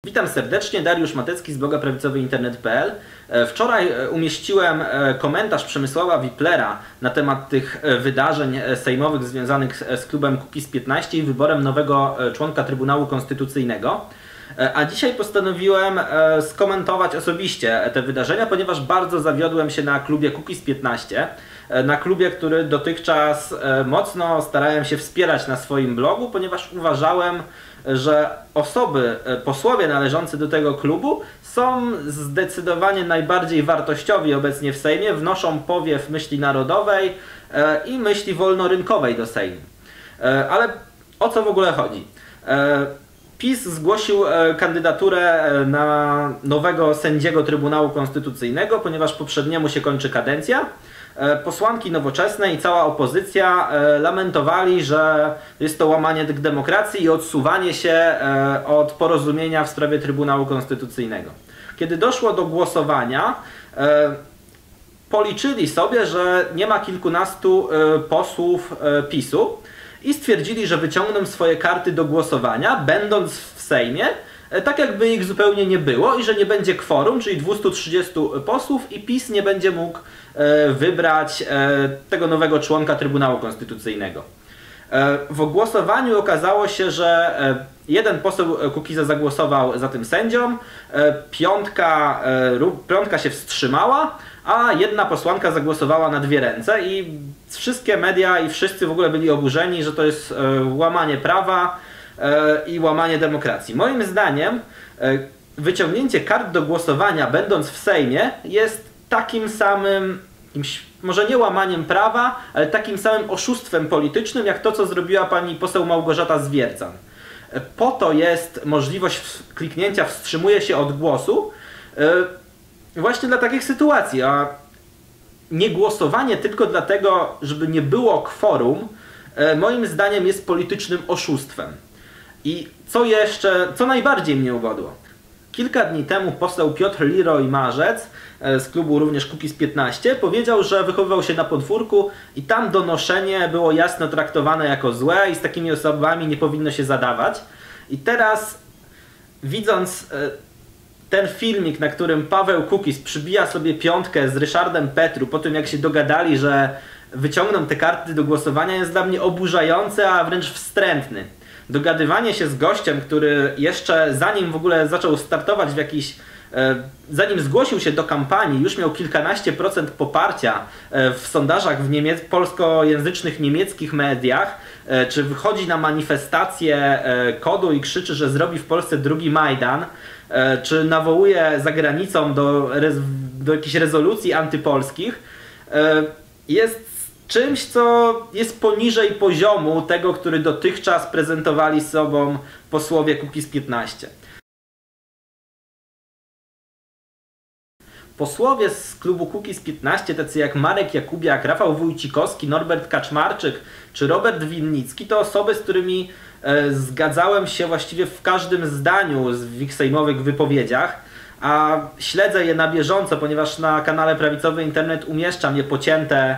Witam serdecznie, Dariusz Matecki z bloga prawicowyinternet.pl. Wczoraj umieściłem komentarz Przemysława Wiplera na temat tych wydarzeń sejmowych związanych z klubem Kukiz15 i wyborem nowego członka Trybunału Konstytucyjnego. A dzisiaj postanowiłem skomentować osobiście te wydarzenia, ponieważ bardzo zawiodłem się na klubie Kukiz15. Na klubie, który dotychczas mocno starałem się wspierać na swoim blogu, ponieważ uważałem, że posłowie należący do tego klubu są zdecydowanie najbardziej wartościowi obecnie w Sejmie, wnoszą powiew myśli narodowej i myśli wolnorynkowej do Sejmu. Ale o co w ogóle chodzi? PiS zgłosił kandydaturę na nowego sędziego Trybunału Konstytucyjnego, ponieważ poprzedniemu się kończy kadencja. Posłanki Nowoczesnej i cała opozycja lamentowali, że jest to łamanie demokracji i odsuwanie się od porozumienia w sprawie Trybunału Konstytucyjnego. Kiedy doszło do głosowania, policzyli sobie, że nie ma kilkunastu posłów PiS-u i stwierdzili, że wyciągną swoje karty do głosowania, będąc w Sejmie, tak jakby ich zupełnie nie było i że nie będzie kworum, czyli 230 posłów i PiS nie będzie mógł wybrać tego nowego członka Trybunału Konstytucyjnego. W głosowaniu okazało się, że jeden poseł Kukiza zagłosował za tym sędzią, piątka się wstrzymała, a jedna posłanka zagłosowała na dwie ręce i wszystkie media i wszyscy w ogóle byli oburzeni, że to jest łamanie prawa i łamanie demokracji. Moim zdaniem wyciągnięcie kart do głosowania będąc w Sejmie jest takim samym, może nie łamaniem prawa, ale takim samym oszustwem politycznym, jak to, co zrobiła pani poseł Małgorzata Zwiercan. Po to jest możliwość kliknięcia wstrzymuje się od głosu właśnie dla takich sytuacji, a nie głosowanie tylko dlatego, żeby nie było kworum, moim zdaniem jest politycznym oszustwem. I co najbardziej mnie ugodło. Kilka dni temu poseł Piotr Liroy-Marzec z klubu również Kukiz15 powiedział, że wychowywał się na podwórku i tam donoszenie było jasno traktowane jako złe i z takimi osobami nie powinno się zadawać. I teraz widząc ten filmik, na którym Paweł Kukiz przybija sobie piątkę z Ryszardem Petru po tym, jak się dogadali, że wyciągną te karty do głosowania, jest dla mnie oburzający, a wręcz wstrętny. Dogadywanie się z gościem, który jeszcze zanim w ogóle zaczął startować zanim zgłosił się do kampanii, już miał kilkanaście procent poparcia w sondażach w polskojęzycznych niemieckich mediach, czy wychodzi na manifestację KOD-u i krzyczy, że zrobi w Polsce drugi Majdan, czy nawołuje za granicą do jakichś rezolucji antypolskich, jest czymś, co jest poniżej poziomu tego, który dotychczas prezentowali sobą posłowie Kukiz15. Posłowie z klubu Kukiz15, tacy jak Marek Jakubiak, Rafał Wójcikowski, Norbert Kaczmarczyk czy Robert Winnicki, to osoby, z którymi zgadzałem się właściwie w każdym zdaniu w ich sejmowych wypowiedziach, a śledzę je na bieżąco, ponieważ na kanale Prawicowy Internet umieszczam je pocięte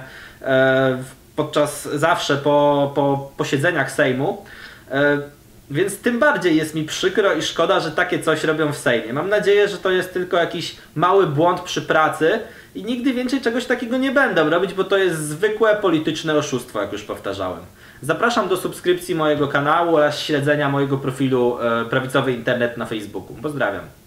zawsze po posiedzeniach Sejmu, więc tym bardziej jest mi przykro i szkoda, że takie coś robią w Sejmie. Mam nadzieję, że to jest tylko jakiś mały błąd przy pracy i nigdy więcej czegoś takiego nie będą robić, bo to jest zwykłe polityczne oszustwo, jak już powtarzałem. Zapraszam do subskrypcji mojego kanału oraz śledzenia mojego profilu Prawicowy Internet na Facebooku. Pozdrawiam.